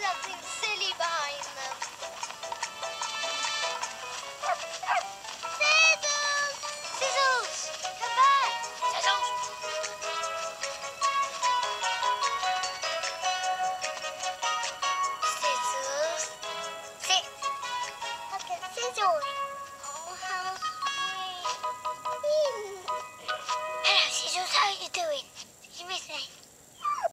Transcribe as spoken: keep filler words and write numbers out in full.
something silly behind them. Sizzles! Sizzles! Come back! Sizzles! Sizzles. Sit. Look at Sizzles. Oh, how sweet. Hello, Sizzles. How are you doing? Did you miss me?